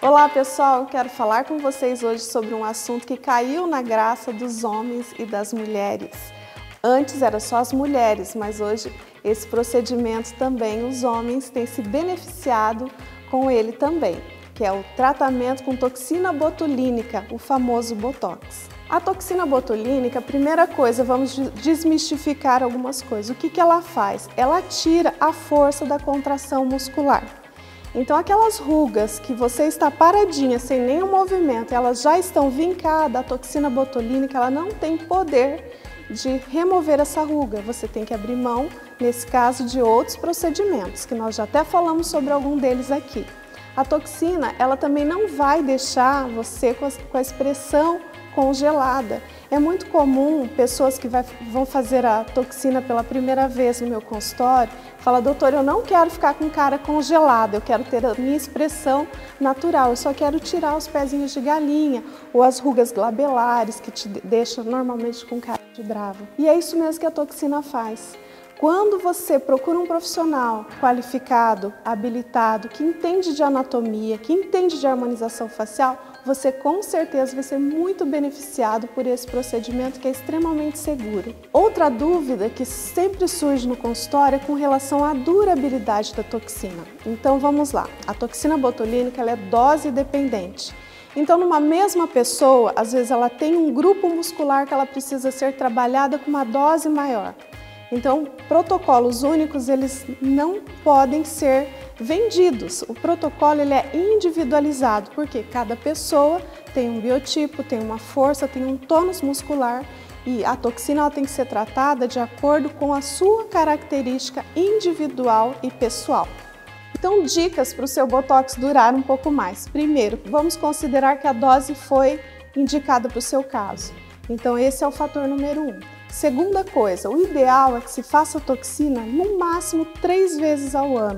Olá pessoal, eu quero falar com vocês hoje sobre um assunto que caiu na graça dos homens e das mulheres. Antes era só as mulheres, mas hoje esse procedimento também os homens têm se beneficiado com ele também, que é o tratamento com toxina botulínica, o famoso Botox. A toxina botulínica, primeira coisa, vamos desmistificar algumas coisas. O que ela faz? Ela tira a força da contração muscular. Então aquelas rugas que você está paradinha, sem nenhum movimento, elas já estão vincadas, a toxina botulínica ela não tem poder de remover essa ruga. Você tem que abrir mão, nesse caso, de outros procedimentos, que nós já até falamos sobre algum deles aqui. A toxina, ela também não vai deixar você com a expressão congelada. É muito comum pessoas que vão fazer a toxina pela primeira vez no meu consultório, fala: doutor, eu não quero ficar com cara congelada, eu quero ter a minha expressão natural, eu só quero tirar os pezinhos de galinha ou as rugas glabelares que te deixam normalmente com cara de brava. E é isso mesmo que a toxina faz. Quando você procura um profissional qualificado, habilitado, que entende de anatomia, que entende de harmonização facial, você com certeza vai ser muito beneficiado por esse procedimento que é extremamente seguro. Outra dúvida que sempre surge no consultório é com relação à durabilidade da toxina. Então vamos lá, a toxina botulínica ela é dose dependente. Então numa mesma pessoa, às vezes ela tem um grupo muscular que ela precisa ser trabalhada com uma dose maior. Então, protocolos únicos, eles não podem ser vendidos. O protocolo ele é individualizado, porque cada pessoa tem um biotipo, tem uma força, tem um tônus muscular e a toxina ela tem que ser tratada de acordo com a sua característica individual e pessoal. Então, dicas para o seu Botox durar um pouco mais. Primeiro, vamos considerar que a dose foi indicada para o seu caso. Então, esse é o fator número 1. Segunda coisa, o ideal é que se faça toxina no máximo 3 vezes ao ano,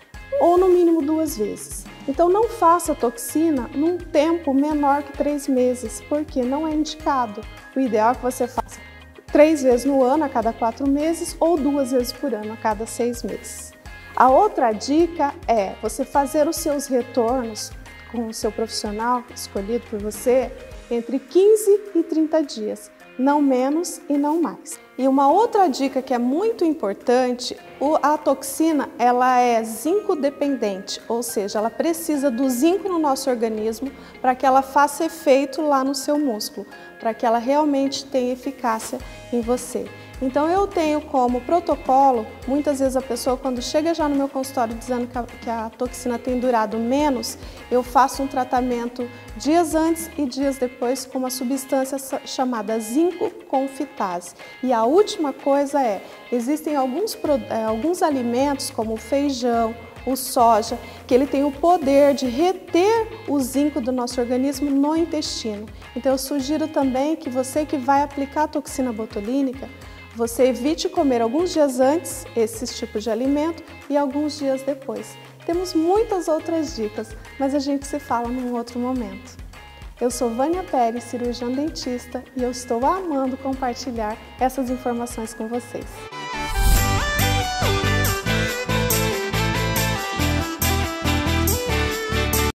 ou no mínimo 2 vezes. Então não faça toxina num tempo menor que 3 meses, porque não é indicado. O ideal é que você faça 3 vezes no ano, a cada 4 meses, ou 2 vezes por ano, a cada 6 meses. A outra dica é você fazer os seus retornos com o seu profissional escolhido por você entre 15 e 30 dias. Não menos e não mais. E uma outra dica que é muito importante, a toxina ela é zinco dependente, ou seja, ela precisa do zinco no nosso organismo para que ela faça efeito lá no seu músculo, para que ela realmente tenha eficácia em você. Então eu tenho como protocolo, muitas vezes a pessoa quando chega já no meu consultório dizendo que a toxina tem durado menos, eu faço um tratamento dias antes e dias depois com uma substância chamada zinco confitase. E a última coisa é, existem alguns alimentos como o feijão, o soja, que ele tem o poder de reter o zinco do nosso organismo no intestino. Então eu sugiro também que você que vai aplicar a toxina botulínica, você evite comer alguns dias antes esses tipos de alimento e alguns dias depois. Temos muitas outras dicas, mas a gente se fala num outro momento. Eu sou Vânia Pérez, cirurgiã dentista, e eu estou amando compartilhar essas informações com vocês.